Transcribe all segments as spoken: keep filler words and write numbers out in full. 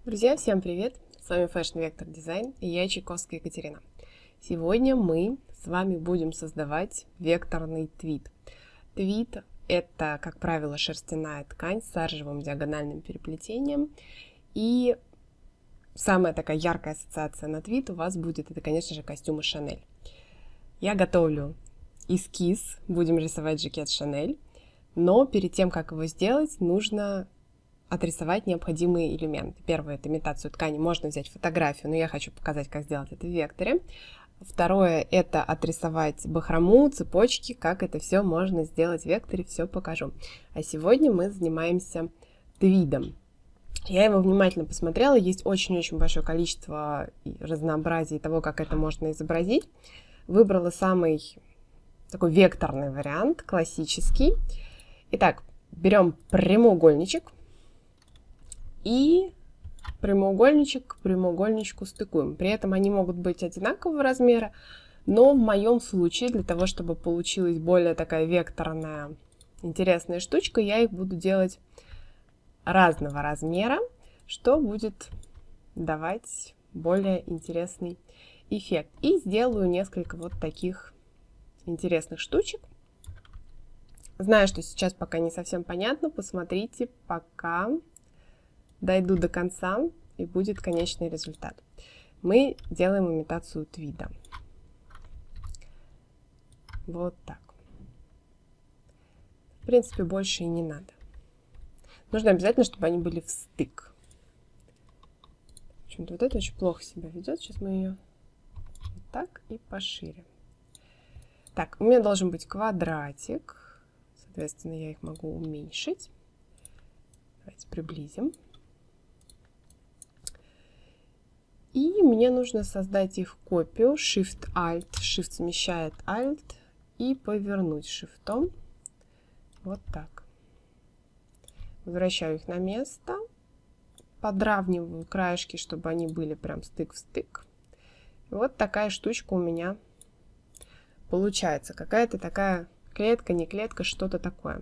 Друзья, всем привет! С вами Fashion Vector Design и я Чайковская Екатерина. Сегодня мы с вами будем создавать векторный твид. Твид – это, как правило, шерстяная ткань с саржевым диагональным переплетением. И самая такая яркая ассоциация на твид у вас будет, это, конечно же, костюмы Шанель. Я готовлю эскиз, будем рисовать жакет Шанель, но перед тем, как его сделать, нужно отрисовать необходимые элементы. Первое — это имитацию ткани. Можно взять фотографию, но я хочу показать, как сделать это в векторе. Второе — это отрисовать бахрому, цепочки, как это все можно сделать в векторе, все покажу. А сегодня мы занимаемся твидом. Я его внимательно посмотрела, есть очень-очень большое количество разнообразий того, как это можно изобразить. Выбрала самый такой векторный вариант, классический. Итак, берем прямоугольничек. И прямоугольничек к прямоугольничку стыкуем. При этом они могут быть одинакового размера, но в моем случае, для того, чтобы получилась более такая векторная, интересная штучка, я их буду делать разного размера, что будет давать более интересный эффект. И сделаю несколько вот таких интересных штучек. Знаю, что сейчас пока не совсем понятно, посмотрите, пока дойду до конца, и будет конечный результат. Мы делаем имитацию твида. Вот так. В принципе, больше и не надо. Нужно обязательно, чтобы они были в стык. Почему-то вот это очень плохо себя ведет. Сейчас мы ее вот так и пошире. Так, у меня должен быть квадратик. Соответственно, я их могу уменьшить. Давайте приблизим. И мне нужно создать их копию. Shift-Alt. Shift смещает Alt. И повернуть шифтом. Вот так. Возвращаю их на место. Подравниваю краешки, чтобы они были прям стык в стык. И вот такая штучка у меня получается. Какая-то такая клетка, не клетка, что-то такое.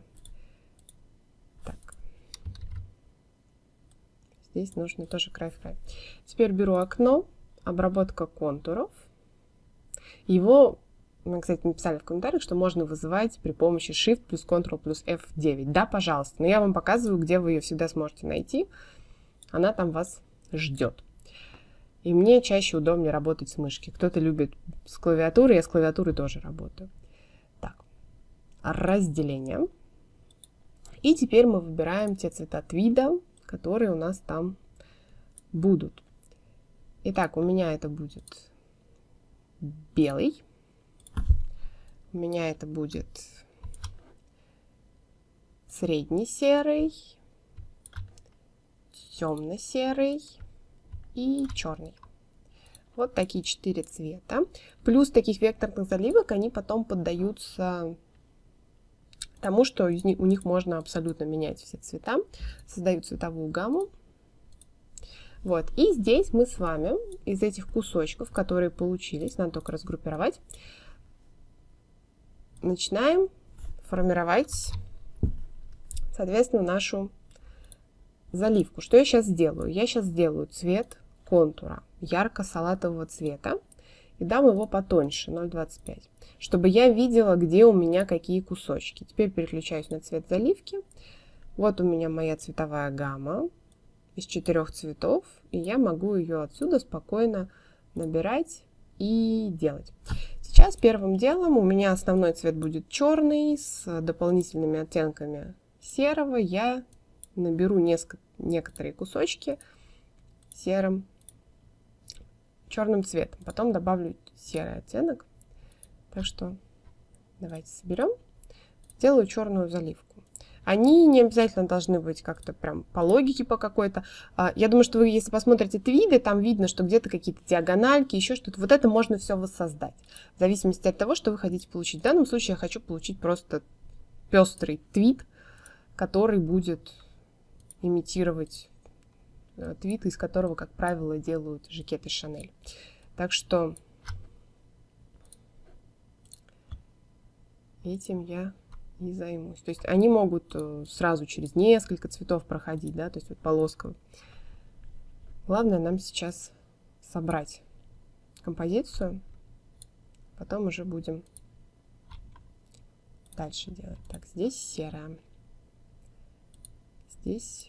Здесь нужно тоже край в край. Теперь беру окно, обработка контуров. Его, мы, кстати, написали в комментариях, что можно вызывать при помощи Shift плюс Ctrl плюс эф девять. Да, пожалуйста. Но я вам показываю, где вы ее всегда сможете найти. Она там вас ждет. И мне чаще удобнее работать с мышки. Кто-то любит с клавиатурой, я с клавиатурой тоже работаю. Так, разделение. И теперь мы выбираем те цвета твида, которые у нас там будут. Итак, у меня это будет белый. У меня это будет средний серый, темно-серый и черный. Вот такие четыре цвета. Плюс таких векторных заливок, они потом поддаются тому, что у них можно абсолютно менять все цвета, создают цветовую гамму. Вот, и здесь мы с вами из этих кусочков, которые получились, надо только разгруппировать, начинаем формировать, соответственно, нашу заливку. Что я сейчас сделаю? Я сейчас сделаю цвет контура ярко-салатового цвета и дам его потоньше, ноль двадцать пять. Чтобы я видела, где у меня какие кусочки. Теперь переключаюсь на цвет заливки. Вот у меня моя цветовая гамма из четырех цветов, и я могу ее отсюда спокойно набирать и делать. Сейчас первым делом у меня основной цвет будет черный с дополнительными оттенками серого. Я наберу несколько, некоторые кусочки серым, черным цветом. Потом добавлю серый оттенок. Так что давайте соберем. Делаю черную заливку. Они не обязательно должны быть как-то прям по логике по какой-то. Я думаю, что вы, если посмотрите твиды, там видно, что где-то какие-то диагональки, еще что-то. Вот это можно все воссоздать. В зависимости от того, что вы хотите получить. В данном случае я хочу получить просто пестрый твид, который будет имитировать твид, из которого, как правило, делают жакеты Шанель. Так что этим я и займусь. То есть они могут сразу через несколько цветов проходить, да, то есть вот полоска Главное нам сейчас собрать композицию, потом уже будем дальше делать. Так, здесь серая, здесь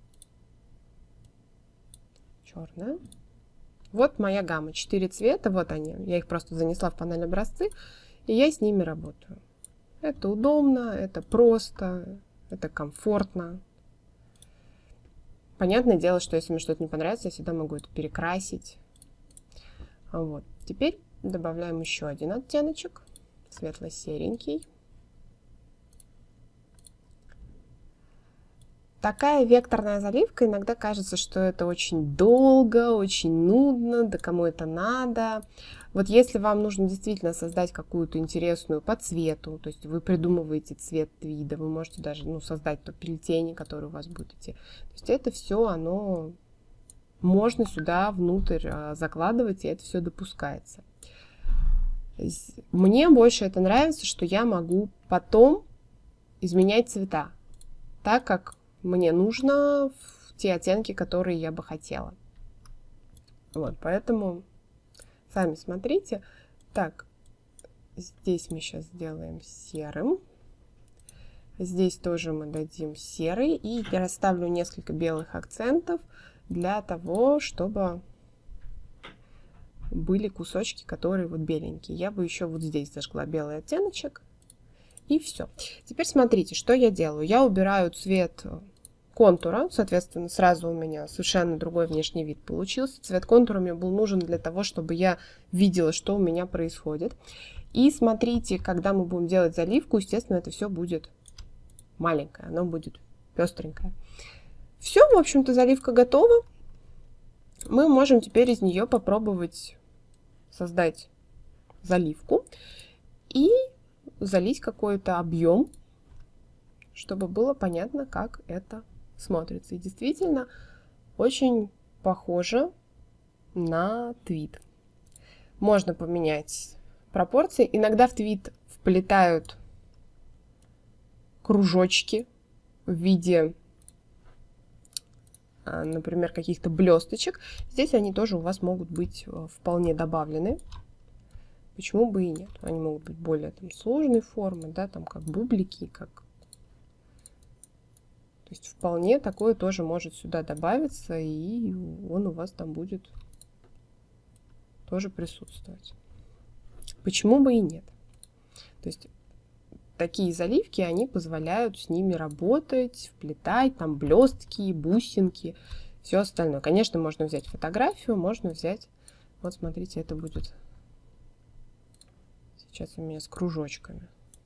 черная. Вот моя гамма, четыре цвета, вот они. Я их просто занесла в панель образцы, и я с ними работаю. Это удобно, это просто, это комфортно. Понятное дело, что если мне что-то не понравится, я всегда могу это перекрасить. Вот. Теперь добавляем еще один оттеночек, светло-серенький. Такая векторная заливка, иногда кажется, что это очень долго, очень нудно, да кому это надо. Вот если вам нужно действительно создать какую-то интересную по цвету, то есть вы придумываете цвет твида, вы можете даже ну, создать то плетение, которое у вас будет идти. То есть это все, оно можно сюда внутрь закладывать, и это все допускается. Мне больше это нравится, что я могу потом изменять цвета, так как мне нужно в те оттенки, которые я бы хотела. Вот, поэтому сами смотрите. Так, здесь мы сейчас сделаем серым. Здесь тоже мы дадим серый. И я расставлю несколько белых акцентов для того, чтобы были кусочки, которые вот беленькие. Я бы еще вот здесь зажгла белый оттеночек. И все. Теперь смотрите, что я делаю. Я убираю цвет контура, соответственно, сразу у меня совершенно другой внешний вид получился. Цвет контура мне был нужен для того, чтобы я видела, что у меня происходит. И смотрите, когда мы будем делать заливку, естественно, это все будет маленькое, оно будет пестренькое. Все, в общем-то, заливка готова. Мы можем теперь из нее попробовать создать заливку и залить какой-то объем, чтобы было понятно, как это смотрится. И действительно очень похоже на твид. Можно поменять пропорции. Иногда в твид вплетают кружочки в виде, например, каких-то блесточек. Здесь они тоже у вас могут быть вполне добавлены. Почему бы и нет? Они могут быть более там, сложной формы, да, там как бублики, как... То есть вполне такое тоже может сюда добавиться, и он у вас там будет тоже присутствовать. Почему бы и нет? То есть такие заливки, они позволяют с ними работать, вплетать там блестки, бусинки, все остальное. Конечно, можно взять фотографию, можно взять... Вот смотрите, это будет... Сейчас у меня с кружочками.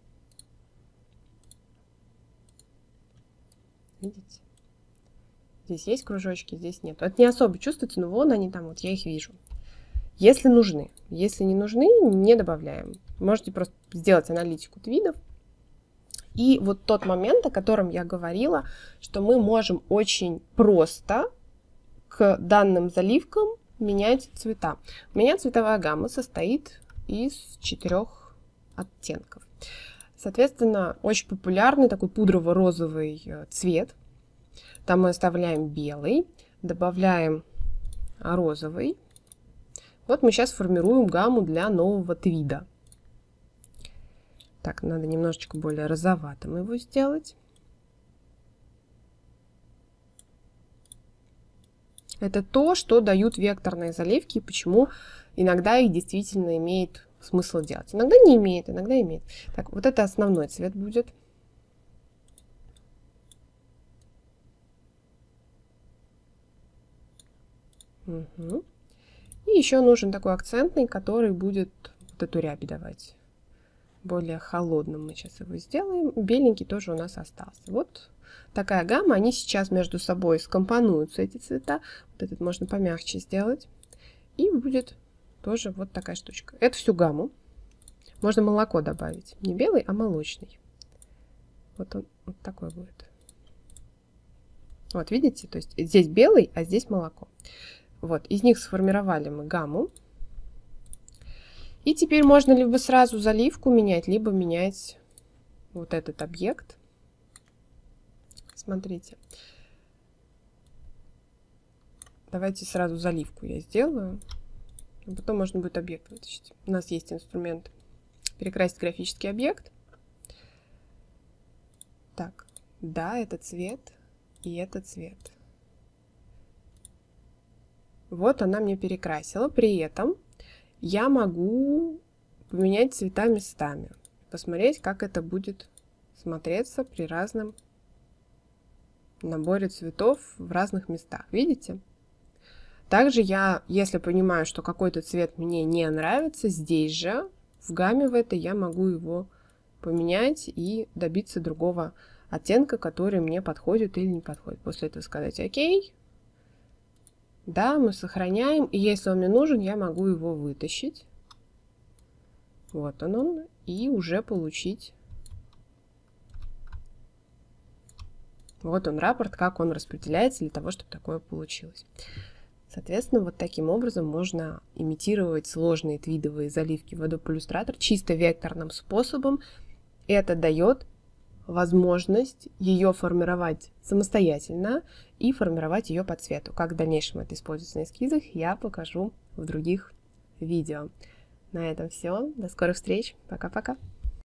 Видите? Здесь есть кружочки, здесь нет. Это не особо чувствуется, но вон они там, вот я их вижу. Если нужны. Если не нужны, не добавляем. Можете просто сделать аналитику твидов. И вот тот момент, о котором я говорила, что мы можем очень просто к данным заливкам менять цвета. У меня цветовая гамма состоит из четырех оттенков. Соответственно, очень популярный такой пудрово-розовый цвет. Там мы оставляем белый, добавляем розовый. Вот мы сейчас формируем гамму для нового твида. Так, надо немножечко более розоватым его сделать. Это то, что дают векторные заливки, и почему иногда их действительно имеет смысл делать. Иногда не имеет, иногда имеет. Так, вот это основной цвет будет. Угу. И еще нужен такой акцентный, который будет вот эту рябь давать. Более холодным мы сейчас его сделаем. Беленький тоже у нас остался. Вот такая гамма. Они сейчас между собой скомпонуются, эти цвета. Вот этот можно помягче сделать. И будет тоже вот такая штучка. Это всю гамму. Можно молоко добавить. Не белый, а молочный. Вот он вот такой будет. Вот видите? То есть здесь белый, а здесь молоко. Вот, из них сформировали мы гамму. И теперь можно либо сразу заливку менять, либо менять вот этот объект. Смотрите. Давайте сразу заливку я сделаю, а потом можно будет объект вытащить. У нас есть инструмент перекрасить графический объект. Так, да, это цвет и это цвет. Вот она мне перекрасила. При этом я могу поменять цвета местами, посмотреть, как это будет смотреться при разном наборе цветов в разных местах. Видите? Также я, если понимаю, что какой-то цвет мне не нравится, здесь же, в гамме в этой, я могу его поменять и добиться другого оттенка, который мне подходит или не подходит. После этого сказать ОК. Да, мы сохраняем. И если он мне нужен, я могу его вытащить. Вот он он. И уже получить. Вот он рапорт, как он распределяется для того, чтобы такое получилось. Соответственно, вот таким образом можно имитировать сложные твидовые заливки в Adobe Illustrator чисто векторным способом. Это дает возможность ее формировать самостоятельно и формировать ее по цвету. Как в дальнейшем это используется на эскизах, я покажу в других видео. На этом все. До скорых встреч. Пока-пока.